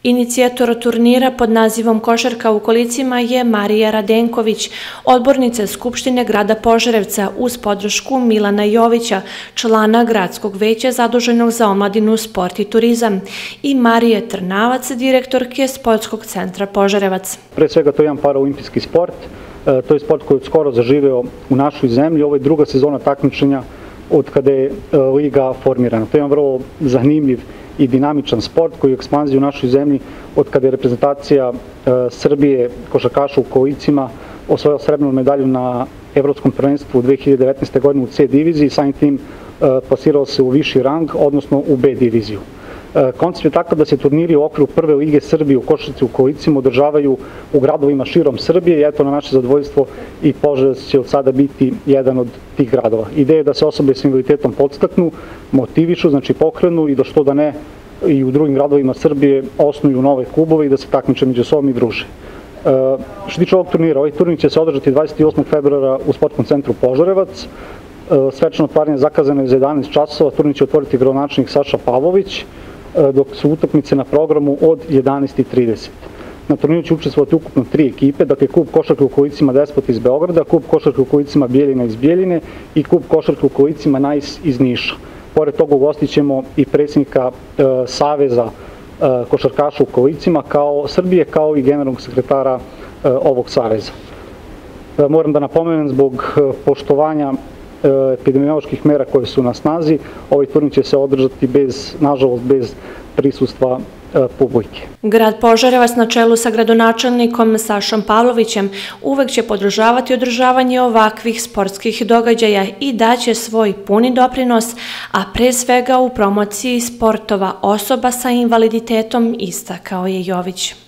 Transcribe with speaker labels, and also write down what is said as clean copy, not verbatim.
Speaker 1: Inicijator turnira pod nazivom Košarka u kolicima je Marija Radenković, odbornica Skupštine grada Požarevca uz podršku Milana Jovića, člana gradskog veća zaduženog za omladinu, sport i turizam, i Marije Trnavac, direktorke Sportskog centra Požarevac.
Speaker 2: Pre svega to je jedan paraolimpijski sport, to je sport koji je skoro zaživeo u našoj zemlji. Ovo je druga sezona takmičenja od kada je liga formirana. To je jedan vrlo zanimljiv i dinamičan sport koji je u ekspanziji u našoj zemlji od kada je reprezentacija Srbije košarkaša u kolicima osvojila srebrnu medalju na Evropskom prvenstvu 2019. godine u C diviziji, samim tim plasirao se u viši rang, odnosno u B diviziju. Koncept je takav da se turniri u okviru Prve lige Srbije u košarci u kolicima održavaju u gradovima širom Srbije i eto, na naše zadovoljstvo, i Požarevac će od sada biti jedan od tih gradova. Ideja je da se osobe s invaliditetom podstaknu, motivišu, znači pokrenu i da što da ne i u drugim gradovima Srbije osnuju nove klubove i da se takmiče među sobom i druže. Što se tiče ovog turnira, ovaj turnir će se održati 28. februara u Sportskom centru Požarevac. Svečano otvaranje zakazano je za 11 časova, turnir će otvoriti gradonačelnik Saša Pavlović, dok su utakmice na programu od 11:30. Na turniru će učestvovati ukupno 3 ekipe, dakle klub košarke u kolicima Despot iz Beograda, klub košarke u kolicima Bijeljina iz Bijeljine i klub košarke u kolicima Najs iz Niša. Pored toga ugostit ćemo i predsjednika Saveza košarkaša u kolicima Srbije, kao i generalnog sekretara ovog saveza. Moram da napomenem, zbog poštovanja epidemioloških mera koje su na snazi, ovaj turnir će se održati nažalost bez prisustva publike.
Speaker 1: Grad Požarevac na čelu sa gradonačelnikom Sašom Pavlovićem uvek će podržavati održavanje ovakvih sportskih događaja i daće svoj puni doprinos, a pre svega u promociji sportova osoba sa invaliditetom, istakao je Jović.